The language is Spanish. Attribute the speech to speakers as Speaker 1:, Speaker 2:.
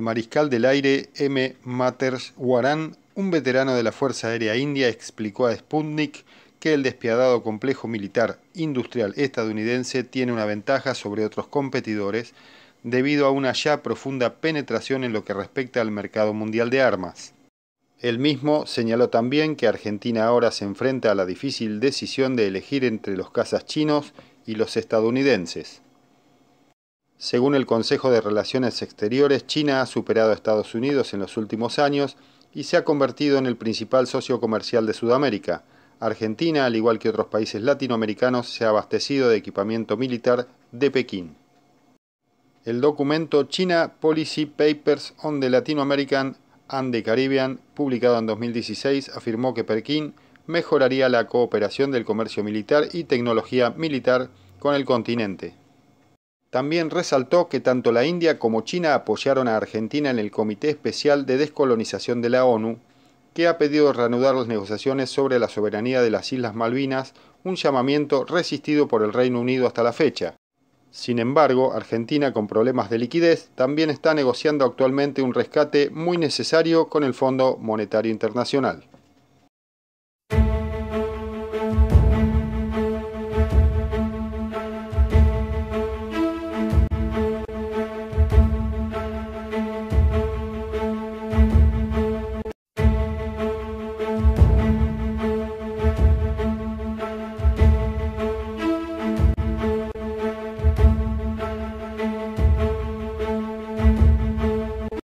Speaker 1: mariscal del aire M. Matherwaran, un veterano de la Fuerza Aérea India, explicó a Sputnik que el despiadado complejo militar industrial estadounidense tiene una ventaja sobre otros competidores debido a una ya profunda penetración en lo que respecta al mercado mundial de armas. Él mismo señaló también que Argentina ahora se enfrenta a la difícil decisión de elegir entre los cazas chinos y los estadounidenses. Según el Consejo de Relaciones Exteriores, China ha superado a Estados Unidos en los últimos años y se ha convertido en el principal socio comercial de Sudamérica. Argentina, al igual que otros países latinoamericanos, se ha abastecido de equipamiento militar de Pekín. El documento China Policy Papers on the Latin American and the Caribbean, publicado en 2016, afirmó que Pekín mejoraría la cooperación del comercio militar y tecnología militar con el continente. También resaltó que tanto la India como China apoyaron a Argentina en el Comité Especial de Descolonización de la ONU, que ha pedido reanudar las negociaciones sobre la soberanía de las Islas Malvinas, un llamamiento resistido por el Reino Unido hasta la fecha. Sin embargo, Argentina, con problemas de liquidez, también está negociando actualmente un rescate muy necesario con el Fondo Monetario Internacional.